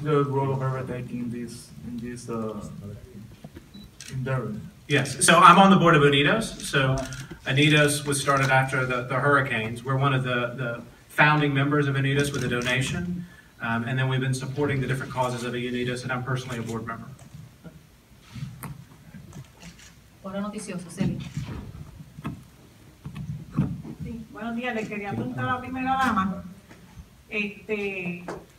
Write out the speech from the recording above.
the role of EVERTEC in this endeavor? Yes, so I'm on the board of UNIDOS. So UNIDOS was started after the hurricanes. We're one of the founding members of UNIDOS with a donation. And then we've been supporting the different causes of UNIDOS, and I'm personally a board member. Foro noticioso, Celia. Sí, buenos días, le quería preguntar a la primera dama,